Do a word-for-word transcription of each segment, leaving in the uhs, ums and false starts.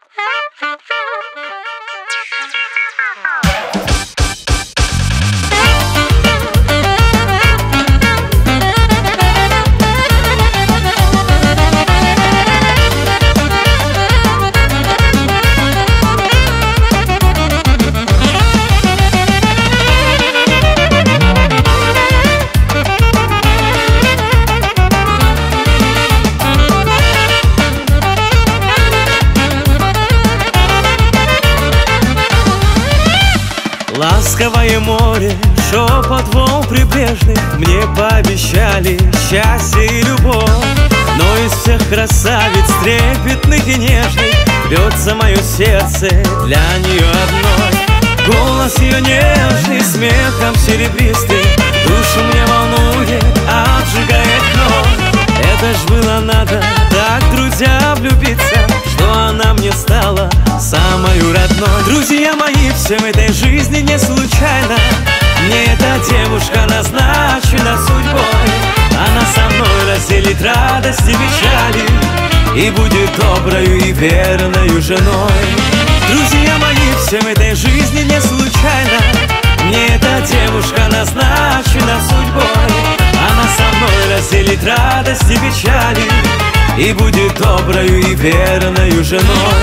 Ласковое море, шепот волн прибрежных мне пообещали счастье и любовь. Но из всех красавиц трепетных и нежных бьется мое сердце для нее одной. Голос ее нежный, смехом серебристый душу мне волнует, обжигает кровь. Это ж было надо так, друзья, влюбиться, что она мне стала самою родной. Друзья мои, все в этой жизни не случайно. Мне эта девушка назначена судьбой. Она со мной разделит радости и печали и будет доброю и верною женой. Друзья мои, все в этой жизни не случайно. Мне эта девушка назначена судьбой. Она со мной разделит радости и печали и будет доброю и верною женой.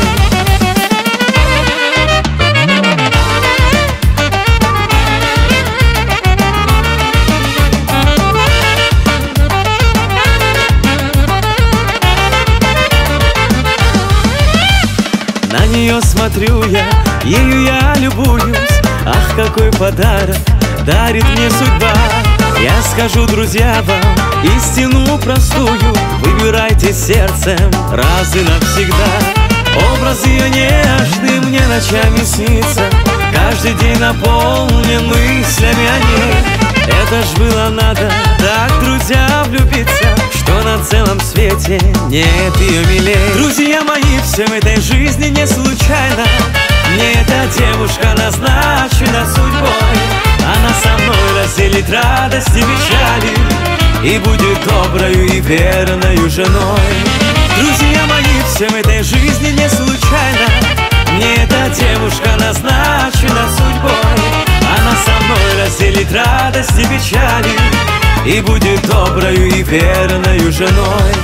На нее смотрю я, ею я любуюсь. Ах, какой подарок дарит мне судьба. Я скажу, друзья, вам истину простую: выбирайте сердцем раз и навсегда. Образ ее нежный мне ночами снится, каждый день наполнен мыслями о ней. Это ж было надо так, друзья, влюбиться, что на целом свете нет ее милей. Друзья мои, все в этой жизни не случайно. Мне эта девушка назначена судьбой. Она со мной разделит радости и печали и будет доброю и верною женой. Друзья мои, все в этой жизни не случайно. Мне эта девушка назначена судьбой. Она со мной разделит радости и печали и будет доброю и верною женой.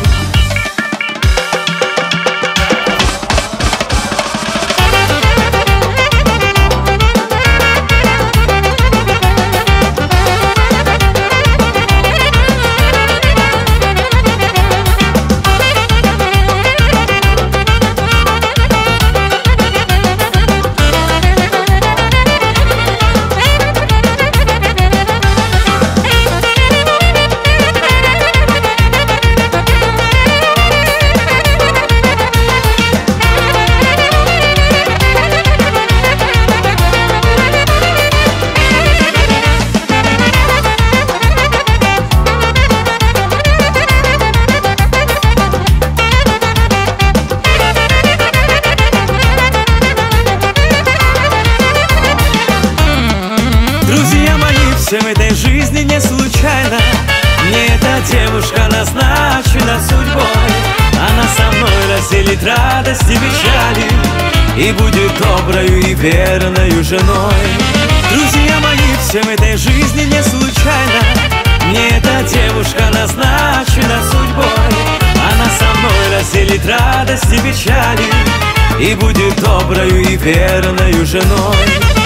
Все в этой жизни не случайно. Мне эта девушка назначена судьбой. Она со мной разделит радости и печали и будет доброю и верною женой. Друзья мои, все в этой жизни не случайно. Мне эта девушка назначена судьбой. Она со мной разделит радости и печали и будет доброю и верною женой.